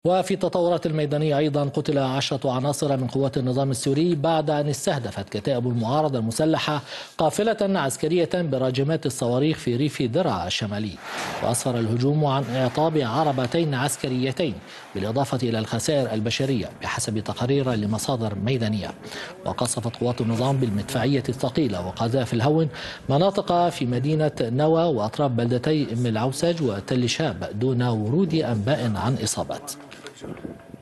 وفي التطورات الميدانية أيضا قتل 10 عناصر من قوات النظام السوري بعد أن استهدفت كتائب المعارضة المسلحة قافلة عسكرية براجمات الصواريخ في ريف درعا الشمالي. وأسفر الهجوم عن إعطاب عربتين عسكريتين بالإضافة إلى الخسائر البشرية بحسب تقارير لمصادر ميدانية. وقصفت قوات النظام بالمدفعية الثقيلة وقذائف الهون مناطق في مدينة نوى وأطراف بلدتي أم العوسج وتل شاب دون ورود أنباء عن إصابات.